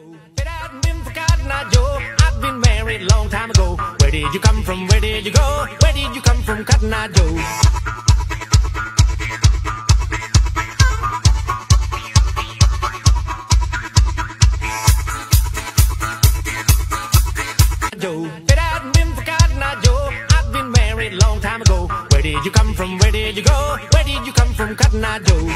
Joe, it hadn't been for Cotton Eye Joe. I've been married a long time ago. Where did you come from? Where did you go? Where did you come from, Cotton Eye Joe? Joe, it hadn't been for Cotton Eye Joe. I've been married a long time ago. Where did you come from? Where did you go? Where did you come from, Cotton Eye Joe?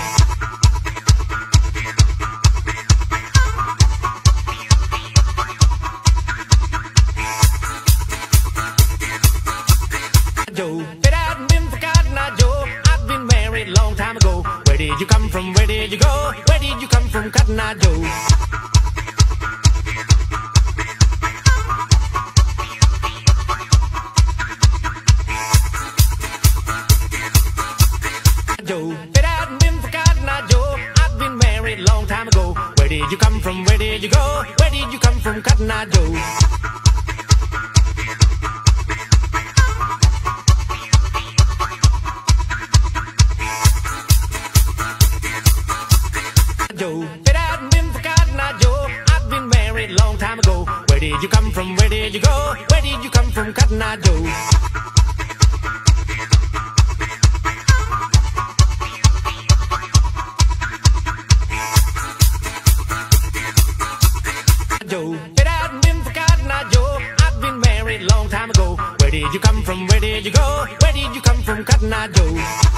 Joe, it hadn't been for Cotton Eye Joe. I've been married a long time ago. Where did you come from? Where did you go? Where did you come from, Cotton Eye Joe? Joe, it hadn't been for Cotton Eye Joe. I've been married a long time ago. Where did you come from? Where did you go? Where did you come from, Cotton Eye Joe? Joe, it hadn't been for Cotton Eye Joe. I've been married a long time ago. Where did you come from? Where did you go? Where did you come from, Cotton Eye Joe? Joe, it hadn't been for Cotton Eye Joe. I've been married a long time ago. Where did you come from? Where did you go? Where did you come from, Cotton Eye Joe?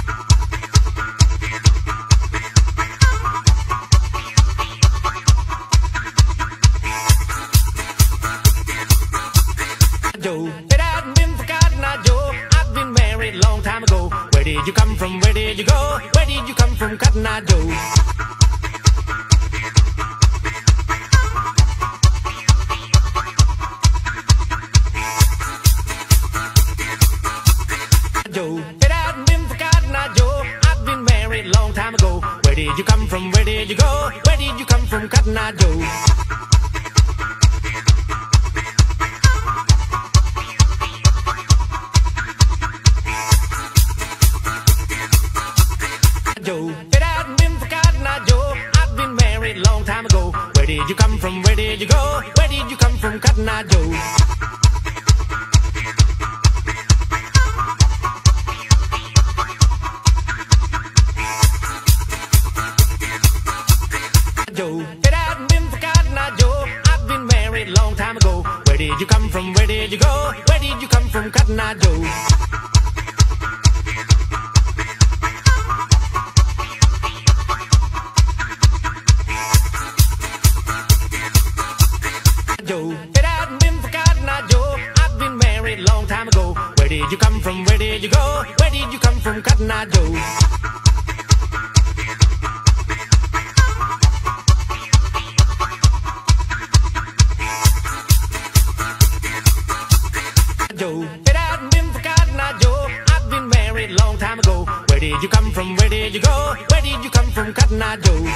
Joe, it hadn't been for Cotton Eye Joe. I've been married a long time ago. Where did you come from? Where did you go? Where did you come from, Cotton Eye Joe? Joe, it hadn't been for Cotton Eye Joe. I've been married a long time ago. Where did you come from? Where did you go? Where did you come from, Cotton Eye Joe? Joe, it hadn't been for Cotton Eye Joe. I've been married a long time ago. Where did you come from? Where did you go? Where did you come from, Cotton Eye Joe? Joe, it hadn't been for Cotton Eye Joe. I've been married a long time ago. Where did you come from? Where did you go? Where did you come from, Cotton Eye Joe? Joe, it hadn't been for Cotton Eye Joe. I've been married a long time ago. Where did you come from? Where did you go? Where did you come from, Cotton Eye Joe? Joe, it hadn't been for Cotton Eye Joe. I've been married a long time ago. Where did you come from? Where did you go? Where did you come from, Cotton Eye Joe?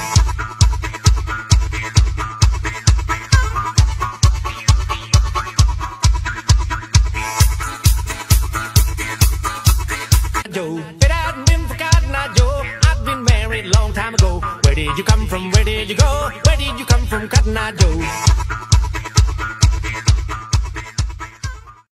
Joe, it hadn't been for Cotton Eye Joe. I've been married a long time ago. Where did you come from? Where did you go? Where did you come from, Cotton Eye Joe?